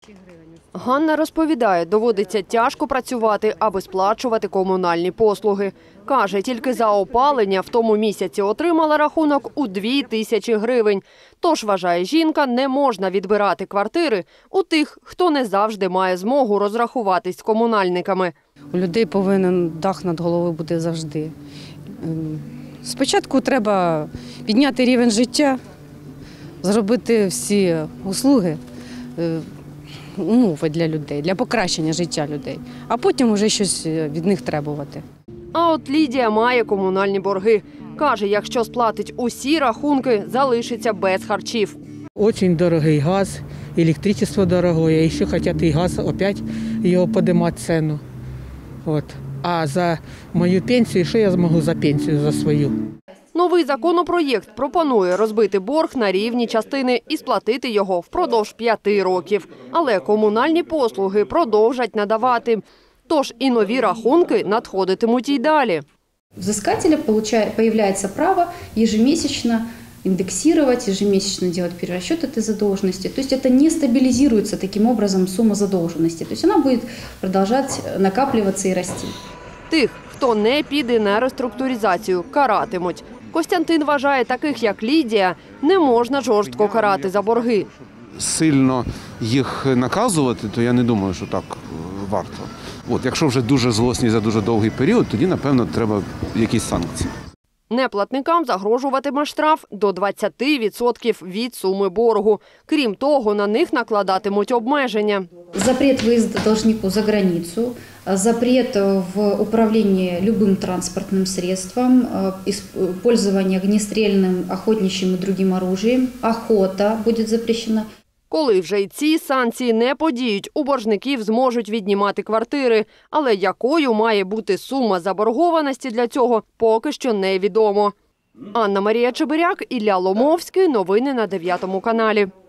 Ганна розповідає, доводиться тяжко працювати, аби сплачувати комунальні послуги. Каже, тільки за опалення в тому місяці отримала рахунок у 2000 гривень. Тож, вважає жінка, не можна відбирати квартири у тих, хто не завжди має змогу розрахуватись з комунальниками. У людей повинен дах над головою бути завжди. Спочатку треба підняти рівень життя, зробити всі услуги, умови для людей, для покращення життя людей, а потім вже щось від них требувати. А от Лідія має комунальні борги. Каже, якщо сплатить усі рахунки, залишиться без харчів. Дуже дорогий газ, електричество дорогое, і ще хочуть і газ, опять його піднімати ціну. От. А за мою пенсію, що я зможу за пенсію за свою? Новий законопроєкт пропонує розбити борг на рівні частини і сплатити його впродовж 5 років. Але комунальні послуги продовжать надавати. Тож і нові рахунки надходитимуть і далі. Взыскателя появляется право ежемесячно индексировать, ежемесячно делать перерасчет этой задолженности. То есть это не стабилизируется таким образом сумма задолженности. То есть она будет продолжать накапливаться и расти. Тих, хто не піде на реструктуризацію, каратимуть. Костянтин вважає, таких як Лідія, не можна жорстко карати за борги. Сильно їх наказувати, то я не думаю, що так варто. Якщо вже дуже злосні за дуже довгий період, тоді, напевно, треба якісь санкції. Неплатникам загрожуватиме штраф до 20% від суми боргу. Крім того, на них накладатимуть обмеження. Запрет выезда должнику за границу, запрет в управлении любым транспортным средством, использование огнестрельным, охотничьим и другим оружием, охота будет запрещена. Коли вже й ці санкції не подіють, у боржників зможуть віднімати квартири. Але якою має бути сума заборгованості для цього, поки що невідомо. Анна Марія Чебиряк, Ілля Ломовський. Новини на 9 каналі.